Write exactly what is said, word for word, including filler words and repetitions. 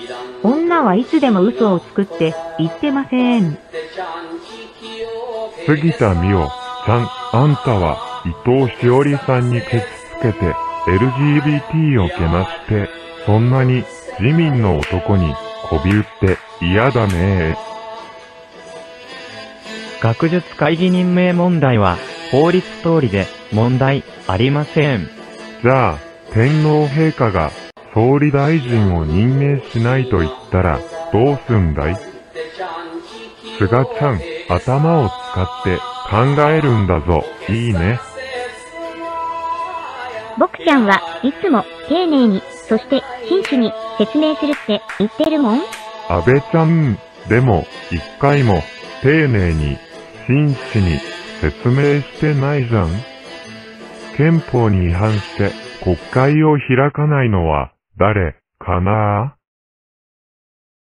女はいつでも嘘をつくって言ってません。 杉田水脈ちゃん、あんたは伊藤詩織さんにケチつけて エルジービーティー をけなして、そんなに自民の男に媚び売って嫌だねー。学術会議任命問題は法律通りで問題ありません。 じゃあ、天皇陛下が総理大臣を任命しないと言ったらどうすんだい？菅ちゃん、頭を使って考えるんだぞ。いいね。 僕ちゃんはいつも丁寧に、そして真摯に説明するって言ってるもん。 安倍ちゃん、でも一回も丁寧に真摯に説明してないじゃん。憲法に違反して国会を開かないのは誰かな？